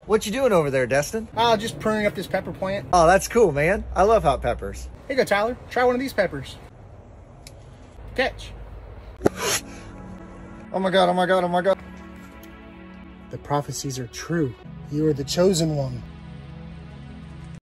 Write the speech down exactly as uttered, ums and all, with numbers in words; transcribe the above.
What you doing over there, Destin? Uh, just pruning up this pepper plant. Oh, that's cool, man. I love hot peppers. Here you go, Tyler. Try one of these peppers. Catch. Oh my God, oh my God, oh my God. The prophecies are true. You are the chosen one.